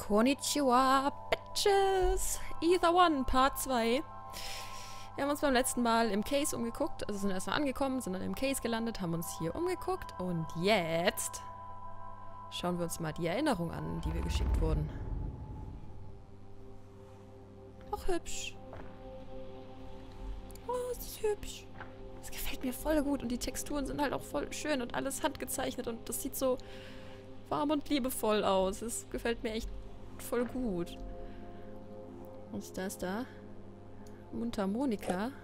Konnichiwa, Bitches! Ether One, Part 2. Wir haben uns beim letzten Mal im Case umgeguckt, also sind erstmal angekommen, sind dann im Case gelandet, haben uns hier umgeguckt und jetzt schauen wir uns mal die Erinnerung an, die wir geschickt wurden. Auch hübsch. Oh, es ist hübsch. Das gefällt mir voll gut und die Texturen sind halt auch voll schön und alles handgezeichnet und das sieht so warm und liebevoll aus. Das gefällt mir echt voll gut. Was ist das da? Mundharmonika.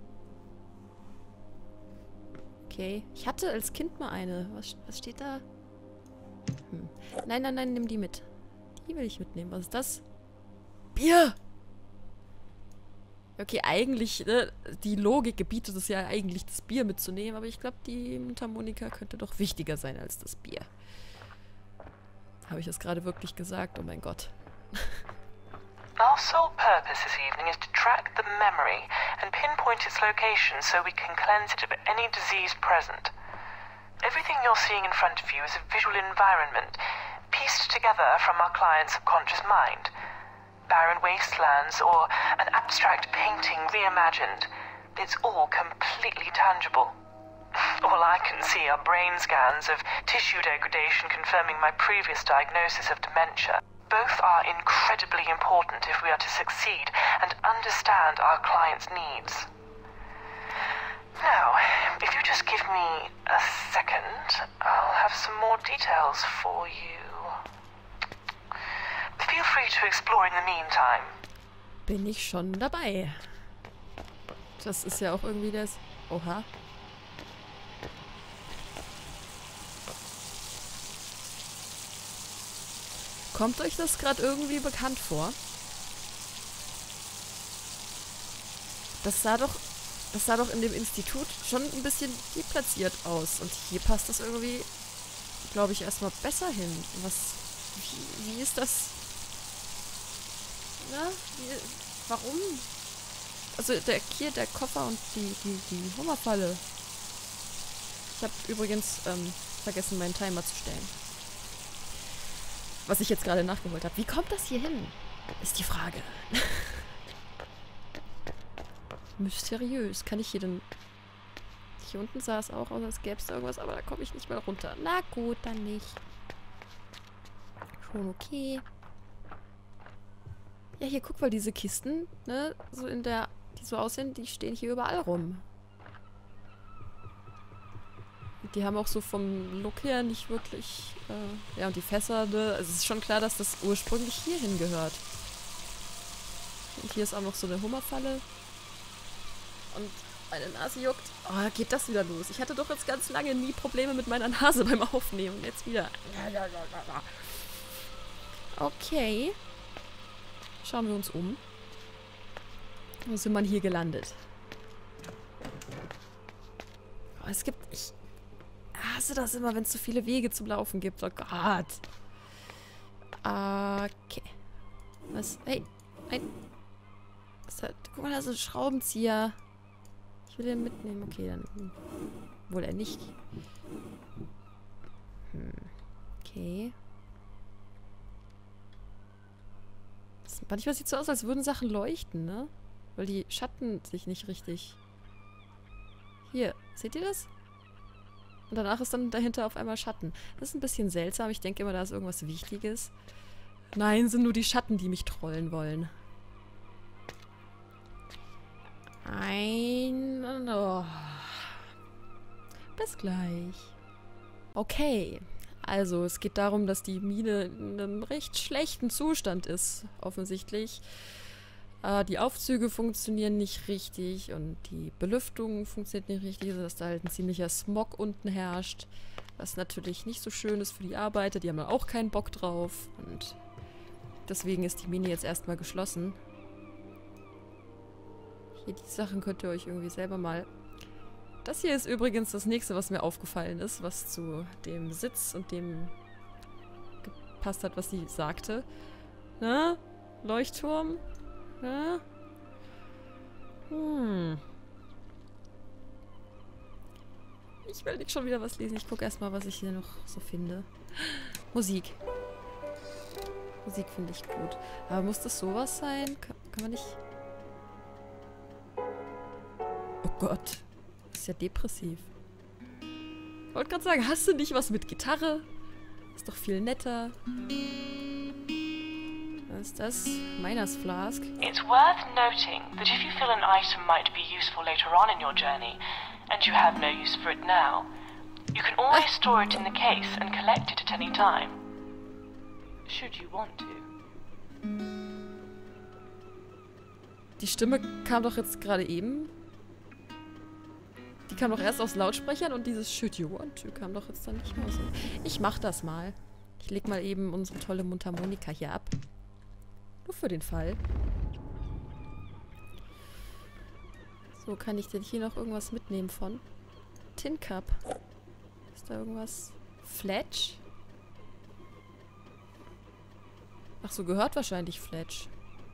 Okay. Ich hatte als Kind mal eine. Was steht da? Nein, nein, nein, nimm die mit. Die will ich mitnehmen. Was ist das? Bier! Okay, eigentlich, ne, die Logik gebietet es ja eigentlich, das Bier mitzunehmen, aber ich glaube, die Mundharmonika könnte doch wichtiger sein als das Bier. Habe ich das gerade wirklich gesagt? Oh mein Gott. Our sole purpose this evening is to track the memory and pinpoint its location so we can cleanse it of any disease present. Everything you're seeing in front of you is a visual environment pieced together from our client's subconscious mind. Barren wastelands or an abstract painting reimagined. It's all completely tangible. All I can see are brain scans of tissue degradation confirming my previous diagnosis of dementia. Both are incredibly important if we are to succeed and understand our client's needs. Now, if you just give me a second, I'll have some more details for you. Feel free to explore in the meantime. Bin ich schon dabei. Das ist ja auch irgendwie das... Oha. Kommt euch das gerade irgendwie bekannt vor? Das sah doch in dem Institut schon ein bisschen deplatziert aus. Und hier passt das irgendwie, glaube ich, erstmal besser hin. Wie ist das? Na, warum? Also hier der Koffer und die Hummerfalle. Ich habe übrigens vergessen, meinen Timer zu stellen. Was ich jetzt gerade nachgeholt habe. Wie kommt das hier hin? Ist die Frage. Mysteriös. Kann ich hier denn... Hier unten sah es auch aus, als gäbe es da irgendwas, aber da komme ich nicht mehr runter. Na gut, dann nicht. Schon okay. Ja, hier, guck mal, diese Kisten, ne, so die so aussehen, die stehen hier überall rum. Die haben auch so vom Look her nicht wirklich, ja, und die Fässer, ne, also es ist schon klar, dass das ursprünglich hier hingehört. Und hier ist auch noch so eine Hummerfalle. Und meine Nase juckt. Oh, geht das wieder los. Ich hatte doch jetzt ganz lange nie Probleme mit meiner Nase beim Aufnehmen. Jetzt wieder. Okay. Schauen wir uns um. Wo sind wir hier gelandet? Oh, es gibt... Ich hasse das immer, wenn es so viele Wege zum Laufen gibt. Oh Gott. Okay. Was? Hey. Nein. Was hat... Guck mal, da ist ein Schraubenzieher. Ich will den mitnehmen. Okay, dann... Wohl er nicht. Okay. Manchmal sieht es so aus, als würden Sachen leuchten, ne? Weil die Schatten sich nicht richtig... Hier, seht ihr das? Und danach ist dann dahinter auf einmal Schatten. Das ist ein bisschen seltsam. Ich denke immer, da ist irgendwas Wichtiges. Nein, sind nur die Schatten, die mich trollen wollen. Oh. Bis gleich. Okay. Also, es geht darum, dass die Mine in einem recht schlechten Zustand ist, offensichtlich. Die Aufzüge funktionieren nicht richtig und die Belüftung funktioniert nicht richtig, sodass da halt ein ziemlicher Smog unten herrscht. Was natürlich nicht so schön ist für die Arbeiter, die haben ja auch keinen Bock drauf. Und deswegen ist die Mine jetzt erstmal geschlossen. Hier, die Sachen könnt ihr euch irgendwie selber mal... Das hier ist übrigens das nächste, was mir aufgefallen ist, was zu dem Sitz und dem gepasst hat, was sie sagte. Na? Leuchtturm? Na? Ich will nicht schon wieder was lesen. Ich gucke erstmal, was ich hier noch so finde. Musik. Musik finde ich gut. Aber muss das sowas sein? Kann man nicht... Oh Gott. Das ist ja depressiv. Ich wollte gerade sagen, hast du nicht was mit Gitarre? Ist doch viel netter. Was ist das? Miners Flask. It's worth noting that if you feel an item might be useful later on in your journey, and you have no use for it now, you can always store it in the case and collect it at any time. Should you want to. Die Stimme kam doch jetzt gerade eben. Die kam doch erst aus Lautsprechern und dieses Should you want to kam doch jetzt dann nicht mehr so. Ich mach das mal. Ich leg mal eben unsere tolle Mundharmonika hier ab. Nur für den Fall. So, kann ich denn hier noch irgendwas mitnehmen von? Tin Cup. Ist da irgendwas? Fletch? Ach so, gehört wahrscheinlich Fletch.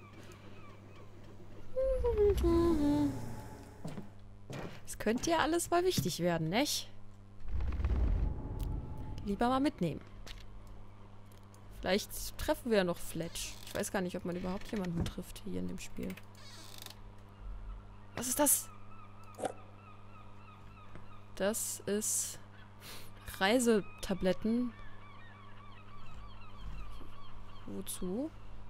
Es könnte ja alles mal wichtig werden, nicht? Lieber mal mitnehmen. Vielleicht treffen wir ja noch Fletch. Ich weiß gar nicht, ob man überhaupt jemanden trifft hier in dem Spiel. Was ist das? Das ist Reisetabletten. Wozu?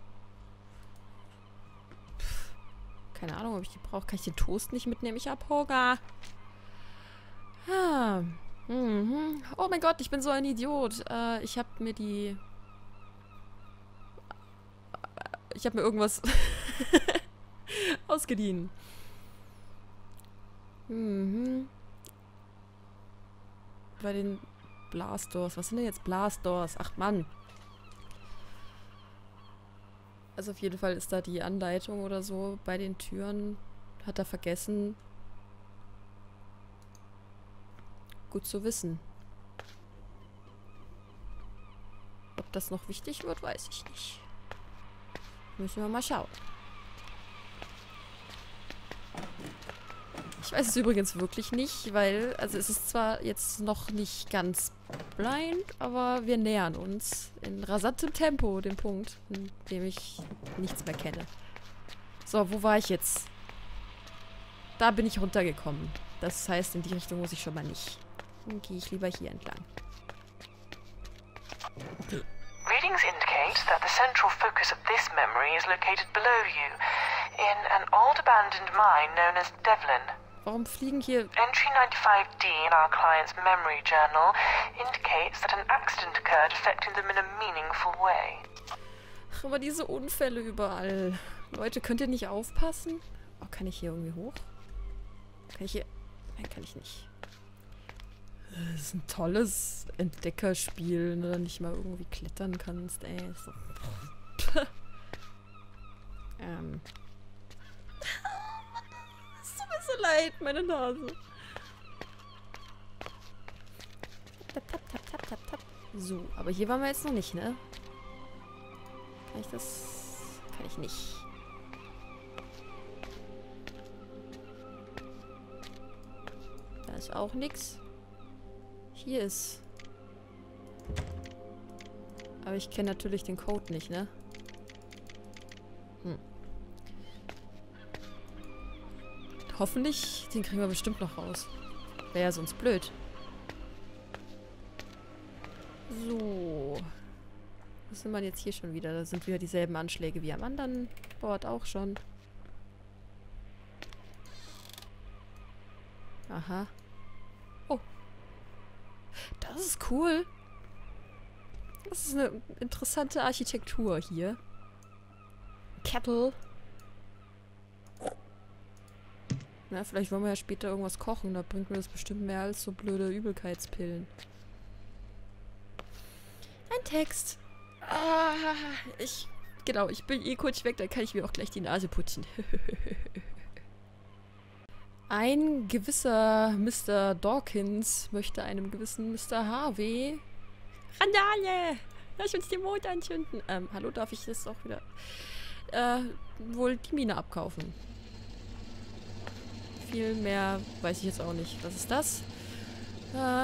Keine Ahnung, ob ich die brauche. Kann ich den Toast nicht mitnehmen? Ich hab Hunger. Ah. Mhm. Oh mein Gott, ich bin so ein Idiot. Ich hab mir die... Ich hab mir irgendwas ausgeliehen. Mhm. Bei den Blastdoors. Was sind denn jetzt Blastdoors? Ach Mann. Also auf jeden Fall ist da die Anleitung oder so bei den Türen. Hat er vergessen. Gut zu wissen. Ob das noch wichtig wird, weiß ich nicht. Müssen wir mal schauen. Ich weiß es übrigens wirklich nicht, weil, also es ist zwar jetzt noch nicht ganz blind, aber wir nähern uns in rasantem Tempo dem Punkt, in dem ich nichts mehr kenne. So, wo war ich jetzt? Da bin ich runtergekommen. Das heißt, in die Richtung muss ich schon mal nicht. Dann gehe ich lieber hier entlang. Readings indicate that the central focus of this memory is located below you, in an old abandoned mine known as Devlin. Warum fliegen hier... Entry 95D in our client's memory journal indicates that an accident occurred affecting them in a meaningful way. Ach, immer diese Unfälle überall. Leute, könnt ihr nicht aufpassen? Oh, kann ich hier irgendwie hoch? Kann ich hier... Nein, kann ich nicht. Das ist ein tolles Entdeckerspiel, wenn du dann nicht mal irgendwie klettern kannst, ey. So. Es tut mir so leid, meine Nase. Tap, tap, tap, tap, tap, tap. So, aber hier waren wir jetzt noch nicht, ne? Kann ich das... Kann ich nicht. Da ist auch nichts. Hier ist... Aber ich kenne natürlich den Code nicht, ne? Hoffentlich, den kriegen wir bestimmt noch raus. Wäre ja sonst blöd. So. Was sind wir jetzt hier schon wieder? Da sind wieder dieselben Anschläge wie am anderen Board auch schon. Aha. Oh. Das ist cool. Das ist eine interessante Architektur hier. Kettle. Na, vielleicht wollen wir ja später irgendwas kochen. Da bringt mir das bestimmt mehr als so blöde Übelkeitspillen. Ein Text. Ah, genau, ich bin eh kurz weg, dann kann ich mir auch gleich die Nase putzen. Ein gewisser Mr. Dawkins möchte einem gewissen Mr. Harvey... Randale! Lass uns den Mond anzünden. Hallo, darf ich das auch wieder... wohl die Mine abkaufen. Viel mehr weiß ich jetzt auch nicht. Was ist das?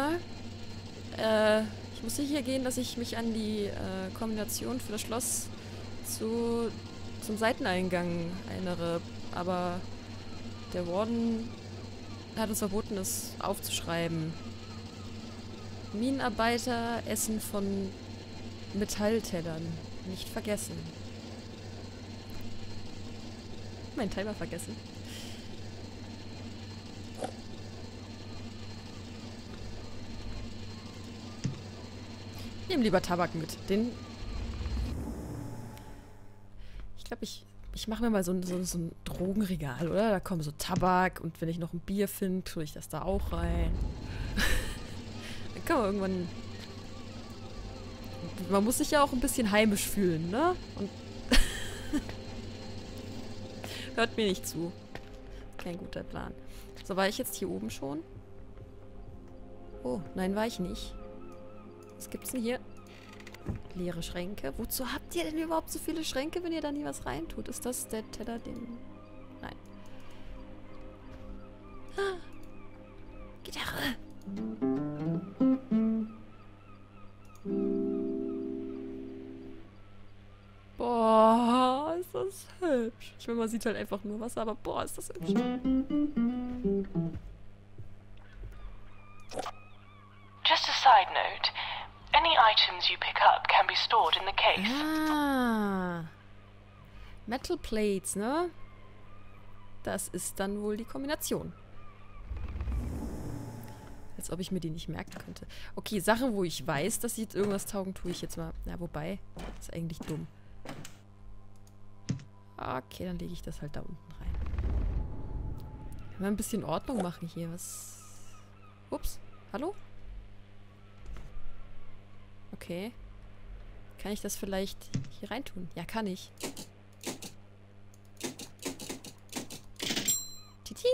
Ich muss sicher gehen, dass ich mich an die Kombination für das Schloss zum Seiteneingang erinnere. Aber der Warden hat uns verboten, es aufzuschreiben. Minenarbeiter essen von Metalltellern. Nicht vergessen. Mein Timer vergessen. Ich nehme lieber Tabak mit. Ich glaube, ich mache mir mal so ein Drogenregal, oder? Da kommen so Tabak und wenn ich noch ein Bier finde, tue ich das da auch rein. Dann kann man irgendwann... Man muss sich ja auch ein bisschen heimisch fühlen, ne? Und hört mir nicht zu. Kein guter Plan. So, war ich jetzt hier oben schon? Oh, nein, war ich nicht. Was gibt's denn hier? Leere Schränke. Wozu habt ihr denn überhaupt so viele Schränke, wenn ihr da nie was reintut? Ist das der Teller, den... Nein. Ah. Gitarre! Boah, ist das hübsch. Ich meine, man sieht halt einfach nur Wasser, aber boah, ist das hübsch. Just a side note, any items you pick up can be stored in the case. Ah. Metal Plates, ne? Das ist dann wohl die Kombination. Als ob ich mir die nicht merken könnte. Okay, Sachen, wo ich weiß, dass sie jetzt irgendwas taugen, tue ich jetzt mal. Na, wobei, ist eigentlich dumm. Okay, dann lege ich das halt da unten rein. Mal ein bisschen Ordnung machen hier. Was? Ups. Hallo? Okay. Kann ich das vielleicht hier reintun? Ja, kann ich. Titing.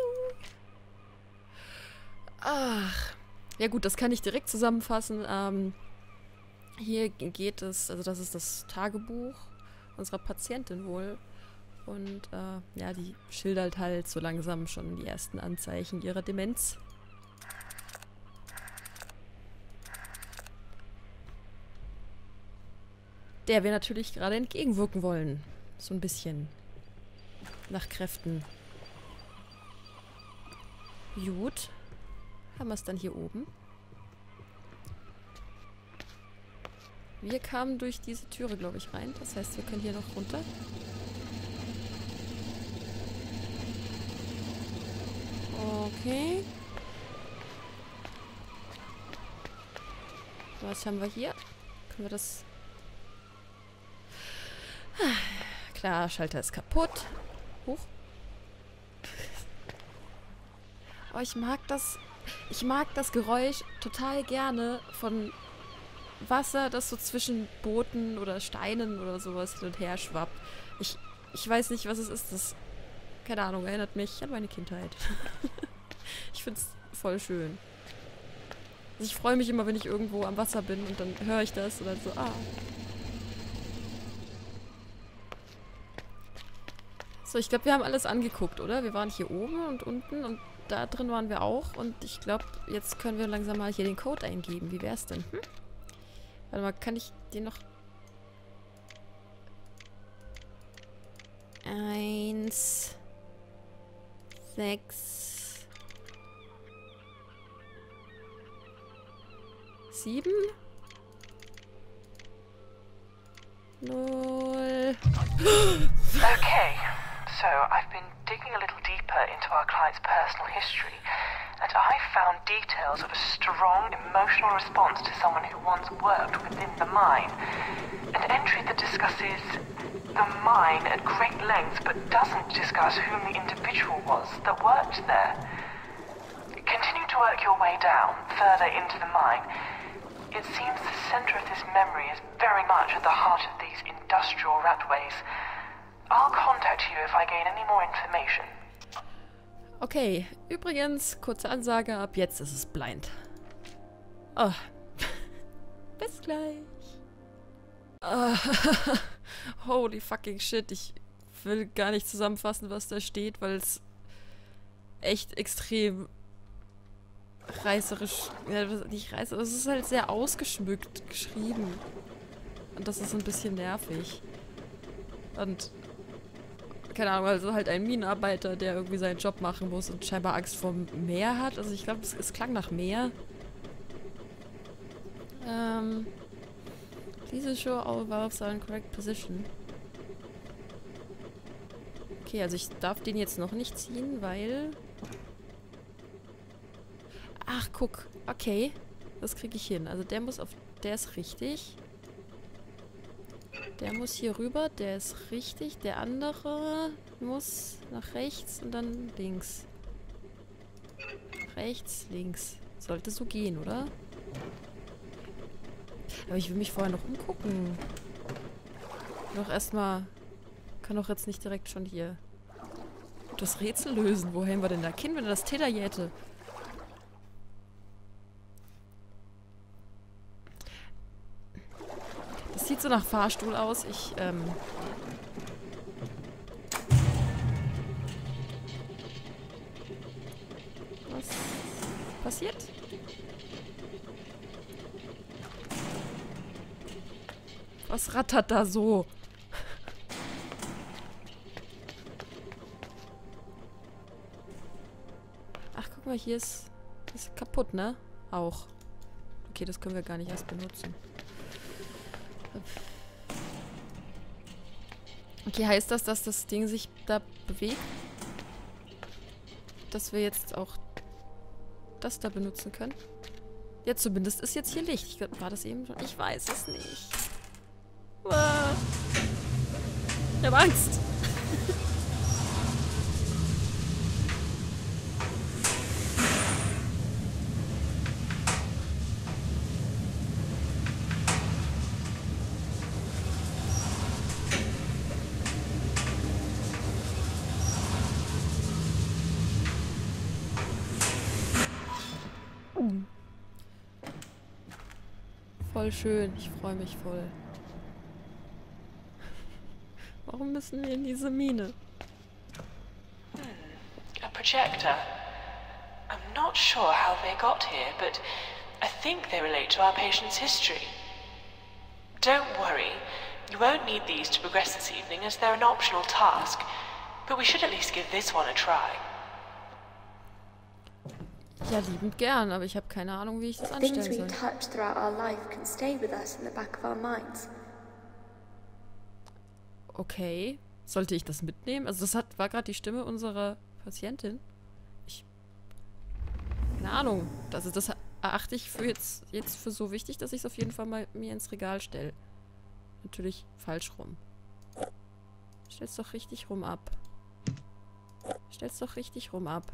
Ach. Ja gut, das kann ich direkt zusammenfassen. Hier geht es, also das ist das Tagebuch unserer Patientin wohl. Und ja, die schildert halt so langsam schon die ersten Anzeichen ihrer Demenz. Der wir natürlich gerade entgegenwirken wollen. So ein bisschen. Nach Kräften. Gut. Haben wir es dann hier oben. Wir kamen durch diese Türe, glaube ich, rein. Das heißt, wir können hier noch runter. Okay. Was haben wir hier? Können wir das... Klar, Schalter ist kaputt. Huch. Oh, ich mag das Geräusch total gerne von Wasser, das so zwischen Booten oder Steinen oder sowas hin und her schwappt. Ich weiß nicht, was es ist. Das, keine Ahnung, erinnert mich an meine Kindheit. Ich find's voll schön. Also ich freue mich immer, wenn ich irgendwo am Wasser bin und dann höre ich das und dann so, ah. So, ich glaube, wir haben alles angeguckt, oder? Wir waren hier oben und unten und da drin waren wir auch. Und ich glaube, jetzt können wir langsam mal hier den Code eingeben. Wie wär's denn? Hm? Warte mal, kann ich den noch... 1... 6... 7... 0... Okay, so I've been digging a little deeper into our client's personal history, and I found details of a strong emotional response to someone who once worked within the mine. An entry that discusses the mine at great length, but doesn't discuss whom the individual was that worked there. Continue to work your way down, further into the mine. It seems the center of this memory is very much at the heart of these industrial ratways. I'll contact you if I gain any more information. Okay, übrigens, kurze Ansage, ab jetzt ist es blind. Oh. Bis gleich. Holy fucking shit, ich will gar nicht zusammenfassen, was da steht, weil es echt extrem reißerisch, ja, nicht reißerisch, es ist halt sehr ausgeschmückt geschrieben. Und das ist ein bisschen nervig. Und keine Ahnung, also halt ein Minenarbeiter, der irgendwie seinen Job machen muss und scheinbar Angst vor dem Meer hat. Also ich glaube, es klang nach Meer. Please show all valves are in correct position. Okay, also ich darf den jetzt noch nicht ziehen, weil... Ach, guck. Okay. Das kriege ich hin. Also der muss auf... Der ist richtig. Der muss hier rüber. Der ist richtig. Der andere muss nach rechts und dann links. Rechts, links. Sollte so gehen, oder? Aber ich will mich vorher noch umgucken. Noch erstmal... Kann doch jetzt nicht direkt schon hier das Rätsel lösen. Wo haben wir denn da Kind, wenn er das Täter jäte? Das sieht so nach Fahrstuhl aus. Was passiert? Was rattert da so? Ach, guck mal, hier ist... Das ist kaputt, ne? Auch. Okay, das können wir gar nicht erst benutzen. Okay, heißt das, dass das Ding sich da bewegt? Dass wir jetzt auch das da benutzen können? Ja, zumindest ist jetzt hier Licht. Ich glaub, war das eben schon? Ich weiß es nicht. Ah. Ich hab Angst. Voll schön. Ich freue mich voll. Warum müssen wir in diese Mine? A projector. I'm not sure how they got here, but I think they relate to our patient's history. Don't worry. You won't need these to progress this evening as they're an optional task, but we should at least give this one a try. Ja, liebend gern, aber ich habe keine Ahnung, wie ich das anstellen Things we soll. touch throughout our life can stay with us in the back of our minds. Okay. Sollte ich das mitnehmen? Also das war gerade die Stimme unserer Patientin. Keine Ahnung. Das erachte ich für jetzt für so wichtig, dass ich es auf jeden Fall mal mir ins Regal stelle. Natürlich falsch rum. Stell's doch richtig rum ab. Stell's doch richtig rum ab.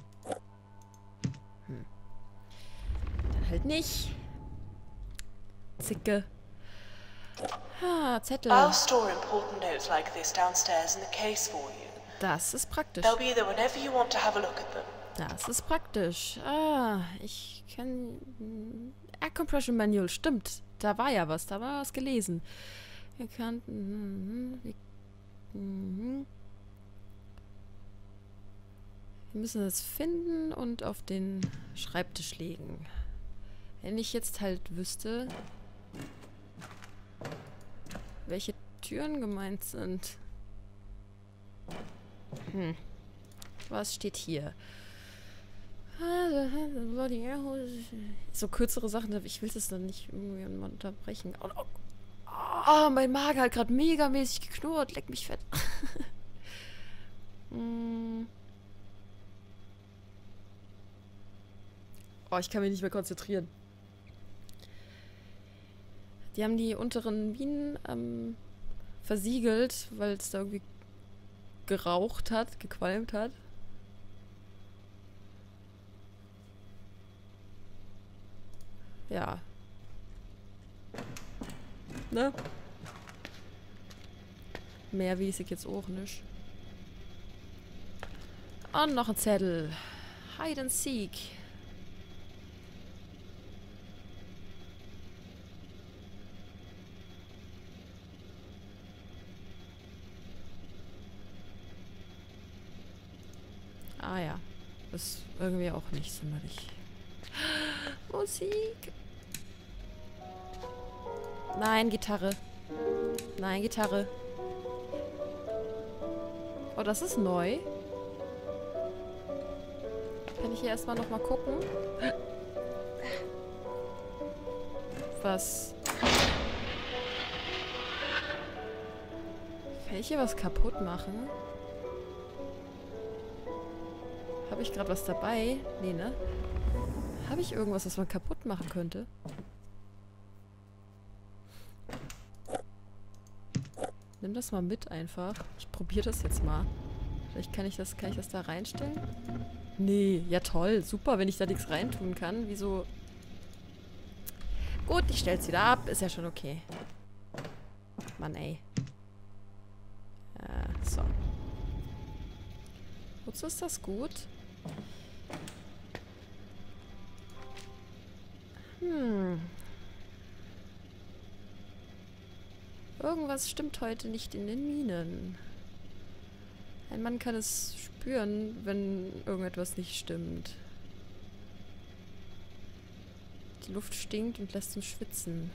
Dann halt nicht. Zicke. Ah, Zettel. I'll store important notes like this downstairs in the case for you. Das ist praktisch. They'll be there whenever you want to have a look at them. Das ist praktisch. Ah, ich kann... Air Compression Manual, stimmt. Da war ja was, da war was gelesen. Wir kannten... Wir müssen es finden und auf den Schreibtisch legen. Wenn ich jetzt halt wüsste, welche Türen gemeint sind. Was steht hier? So kürzere Sachen, ich will das dann nicht irgendwie unterbrechen. Oh, mein Magen hat gerade megamäßig geknurrt. Leck mich fett. Oh, ich kann mich nicht mehr konzentrieren. Die haben die unteren Minen versiegelt, weil es da irgendwie geraucht hat, gequalmt hat. Ja. Ne? Mehr weiß ich jetzt auch nicht. Und noch ein Zettel. Hide and Seek. Ah ja. Ist irgendwie auch nicht sonderlich. Musik. Nein, Gitarre. Nein, Gitarre. Oh, das ist neu. Kann ich hier erstmal nochmal gucken? Was? Kann ich hier was kaputt machen? Habe ich gerade was dabei? Nee, ne? Habe ich irgendwas, was man kaputt machen könnte? Nimm das mal mit einfach. Ich probiere das jetzt mal. Vielleicht kann ich das da reinstellen? Nee, ja toll. Super, wenn ich da nichts reintun kann. Wieso? Gut, ich stell's wieder ab. Ist ja schon okay. Mann, ey. So. Wozu ist das gut? Irgendwas stimmt heute nicht in den Minen. Ein Mann kann es spüren, wenn irgendetwas nicht stimmt. Die Luft stinkt und lässt uns schwitzen.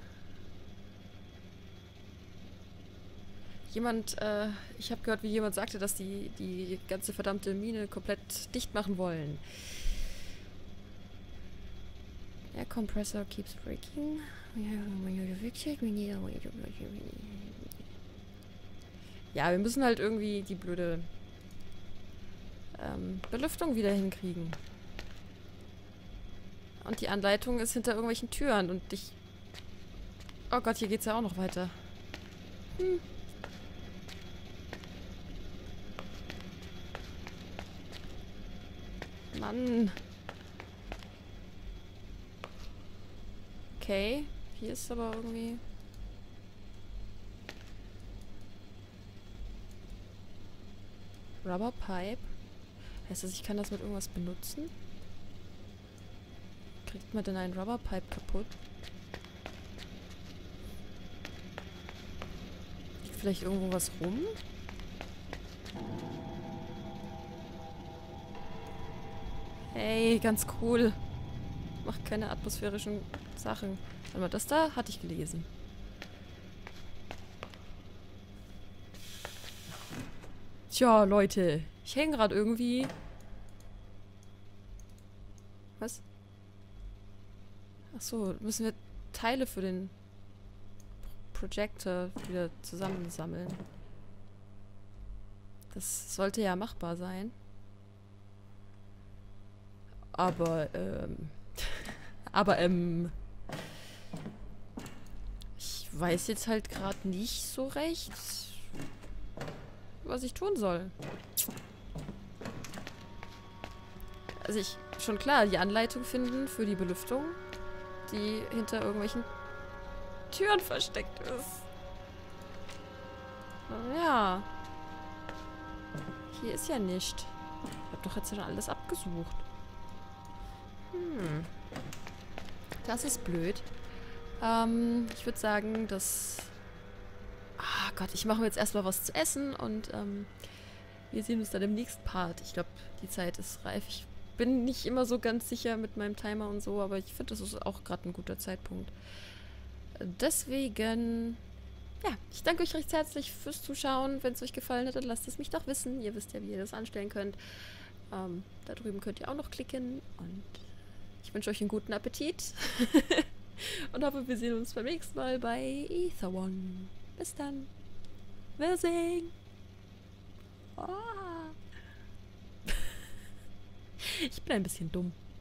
Ich habe gehört, wie jemand sagte, dass die ganze verdammte Mine komplett dicht machen wollen. Air compressor keeps breaking. Ja, wir müssen halt irgendwie die blöde Belüftung wieder hinkriegen. Und die Anleitung ist hinter irgendwelchen Türen und ich... Oh Gott, hier geht's ja auch noch weiter. Mann. Okay, hier ist aber irgendwie... Rubber Pipe. Heißt das, ich kann das mit irgendwas benutzen? Kriegt man denn einen Rubber Pipe kaputt? Liegt vielleicht irgendwo was rum? Hey, ganz cool. Macht keine atmosphärischen Sachen. Warte mal, das da hatte ich gelesen. Tja, Leute. Ich hänge gerade irgendwie. Was? Achso, müssen wir Teile für den Projector wieder zusammensammeln. Das sollte ja machbar sein. Aber, ich weiß jetzt halt gerade nicht so recht, was ich tun soll. Also schon klar, die Anleitung finden für die Belüftung, die hinter irgendwelchen Türen versteckt ist. Ja. Hier ist ja nicht. Ich hab doch jetzt schon alles abgesucht. Das ist blöd. Ich würde sagen, dass... Ah Gott, ich mache mir jetzt erstmal was zu essen und wir sehen uns dann im nächsten Part. Ich glaube, die Zeit ist reif. Ich bin nicht immer so ganz sicher mit meinem Timer und so, aber ich finde, das ist auch gerade ein guter Zeitpunkt. Deswegen... Ja, ich danke euch recht herzlich fürs Zuschauen. Wenn es euch gefallen hat, dann lasst es mich doch wissen. Ihr wisst ja, wie ihr das anstellen könnt. Da drüben könnt ihr auch noch klicken und... Ich wünsche euch einen guten Appetit und hoffe, wir sehen uns beim nächsten Mal bei Ether One. Bis dann. Wiedersehen. Oh. Ich bin ein bisschen dumm.